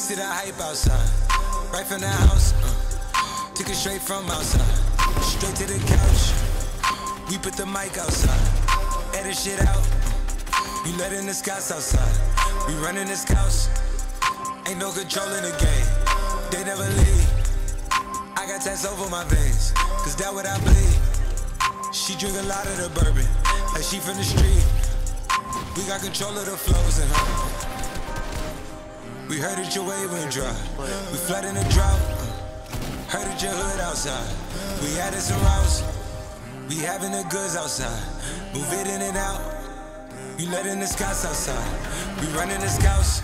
see the hype outside, right from the house. Took it straight from outside, straight to the couch. We put the mic outside, edit shit out. We letting the scouts outside, we running this couch. Ain't no control in the game, they never leave. I got tats over my veins, cause that what I bleed. She drink a lot of the bourbon, like she from the street. We got control of the flows in her. We heard that your wave went dry, we flood in the drought. Heard that your hood outside, we added some routes. We having the goods outside, move it in and out. We letting the scouts outside, we running the scouts.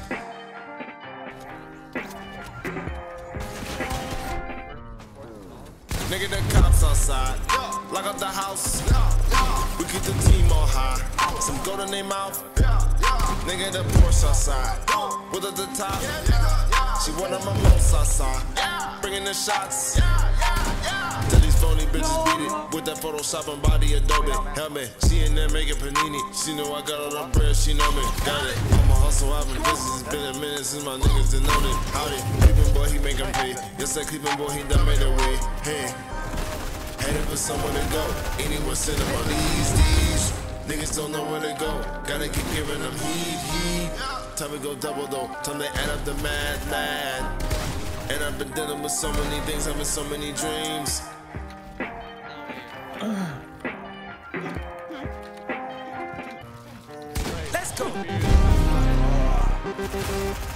Nigga, the cops outside, lock up the house. We keep the team on high, some gold in their mouth. Nigga, the Porsche outside, with at the top. She one of my most outside, bringing the shots. Tell these phony bitches beat it with that Photoshop and body Adobe. Help me, she in there making panini. She know I got all the bread, she know me. Got it, I'm a hustle, I've been busy. It's been a minute since my niggas done known it. Howdy, Cleveland boy, he make 'em pay. Yes, that Cleveland boy, he done made a way. Hey, headed for somewhere to go. Anywhere send them on these. Niggas don't know where to go. Gotta keep giving them heat. Time to go double though. Time to add up the mad. And I've been dealing with so many things, having so many dreams. Let's go.